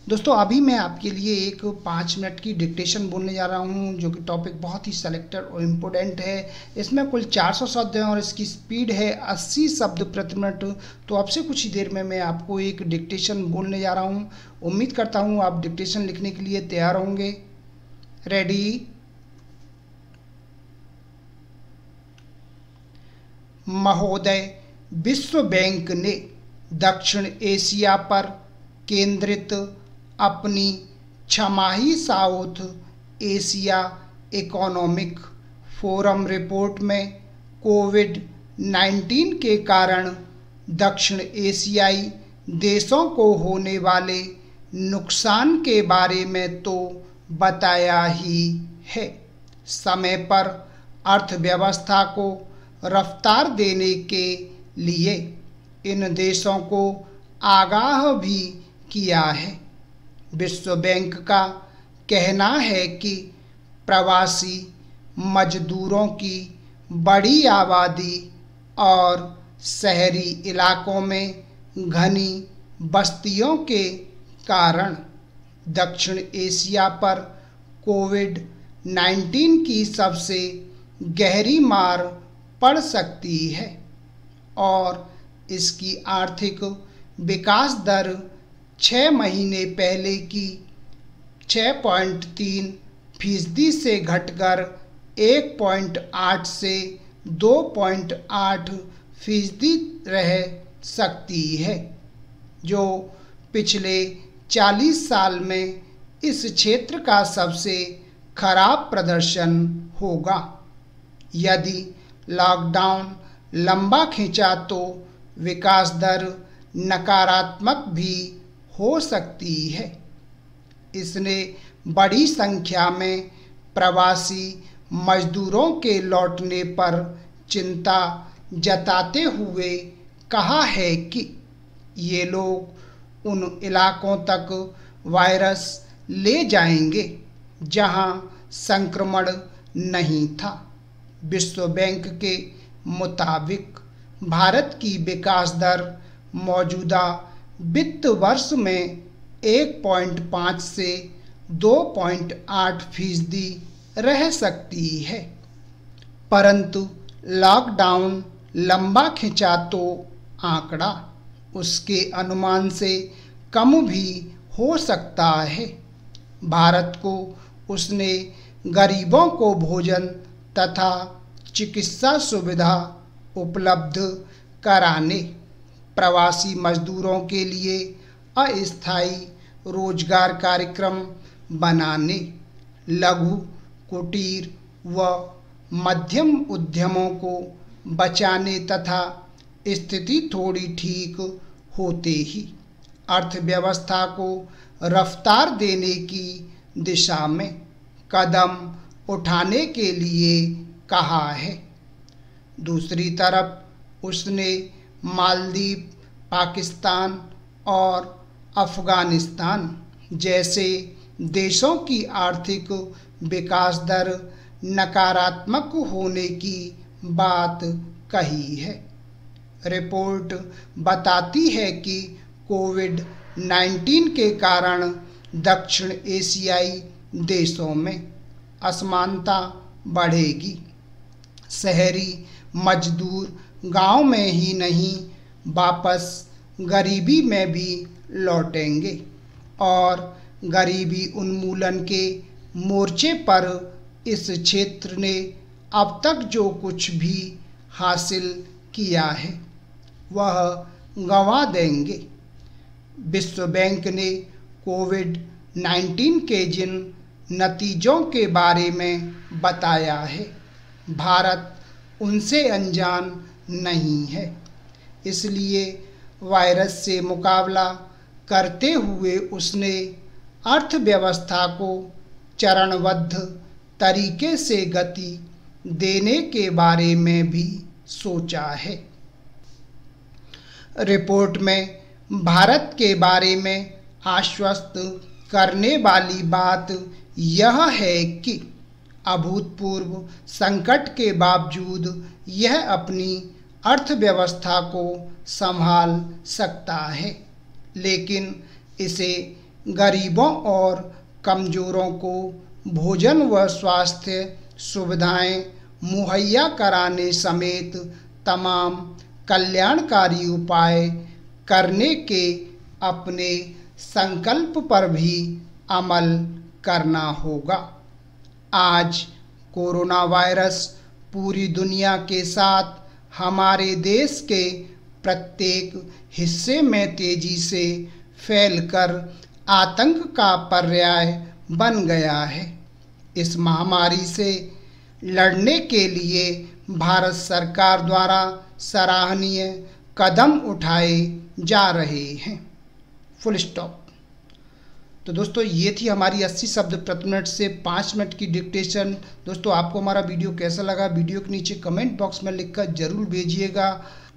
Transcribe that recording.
दोस्तों अभी मैं आपके लिए एक 5 मिनट की डिक्टेशन बोलने जा रहा हूँ, जो कि टॉपिक बहुत ही सेलेक्टेड और इम्पोर्टेंट है। इसमें कुल 400 शब्द हैं और इसकी स्पीड है 80 शब्द प्रति मिनट। तो अब से कुछ ही देर में मैं आपको एक डिक्टेशन बोलने जा रहा हूँ। उम्मीद करता हूँ आप डिक्टेशन लिखने के लिए तैयार होंगे। रेडी। महोदय, विश्व बैंक ने दक्षिण एशिया पर केंद्रित अपनी छमाही south Asia economic forum report में कोविड-19 के कारण दक्षिण एशियाई देशों को होने वाले नुकसान के बारे में तो बताया ही है, समय पर अर्थव्यवस्था को रफ्तार देने के लिए इन देशों को आगाह भी किया है। विश्व बैंक का कहना है कि प्रवासी मजदूरों की बड़ी आबादी और शहरी इलाकों में घनी बस्तियों के कारण दक्षिण एशिया पर कोविड-19 की सबसे गहरी मार पड़ सकती है और इसकी आर्थिक विकास दर 6 महीने पहले की 6.3% से घटकर 1.8 से 2.8% रह सकती है, जो पिछले 40 साल में इस क्षेत्र का सबसे खराब प्रदर्शन होगा। यदि लॉकडाउन लंबा खिंचा तो विकास दर नकारात्मक भी हो सकती है। इसने बड़ी संख्या में प्रवासी मजदूरों के लौटने पर चिंता जताते हुए कहा है कि ये लोग उन इलाकों तक वायरस ले जाएंगे जहां संक्रमण नहीं था। विश्व बैंक के मुताबिक भारत की विकास दर मौजूदा वित्त वर्ष में 1.5 से 2.8% रह सकती है, परंतु लॉकडाउन लंबा खिंचा तो आंकड़ा उसके अनुमान से कम भी हो सकता है। भारत को उसने गरीबों को भोजन तथा चिकित्सा सुविधा उपलब्ध कराने, प्रवासी मजदूरों के लिए अस्थायी रोजगार कार्यक्रम बनाने, लघु, कुटीर व मध्यम उद्यमों को बचाने तथा स्थिति थोड़ी ठीक होते ही अर्थव्यवस्था को रफ्तार देने की दिशा में कदम उठाने के लिए कहा है। दूसरी तरफ उसने मालदीव, पाकिस्तान और अफ़गानिस्तान जैसे देशों की आर्थिक विकास दर नकारात्मक होने की बात कही है। रिपोर्ट बताती है कि कोविड-19 के कारण दक्षिण एशियाई देशों में असमानता बढ़ेगी। शहरी मजदूर गांव में ही नहीं वापस गरीबी में भी लौटेंगे और गरीबी उन्मूलन के मोर्चे पर इस क्षेत्र ने अब तक जो कुछ भी हासिल किया है वह गंवा देंगे। विश्व बैंक ने कोविड-19 के जिन नतीजों के बारे में बताया है, भारत उनसे अनजान नहीं है। इसलिए वायरस से मुकाबला करते हुए उसने अर्थव्यवस्था को चरणबद्ध तरीके से गति देने के बारे में भी सोचा है। रिपोर्ट में भारत के बारे में आश्वस्त करने वाली बात यह है कि अभूतपूर्व संकट के बावजूद यह अपनी अर्थव्यवस्था को संभाल सकता है, लेकिन इसे गरीबों और कमज़ोरों को भोजन व स्वास्थ्य सुविधाएं मुहैया कराने समेत तमाम कल्याणकारी उपाय करने के अपने संकल्प पर भी अमल करना होगा। आज कोरोना वायरस पूरी दुनिया के साथ हमारे देश के प्रत्येक हिस्से में तेजी से फैलकर आतंक का पर्याय बन गया है। इस महामारी से लड़ने के लिए भारत सरकार द्वारा सराहनीय कदम उठाए जा रहे हैं। Full stop. तो दोस्तों ये थी हमारी 80 शब्द प्रति मिनट से 5 मिनट की डिक्टेशन। दोस्तों आपको हमारा वीडियो कैसा लगा वीडियो के नीचे कमेंट बॉक्स में लिखकर ज़रूर भेजिएगा।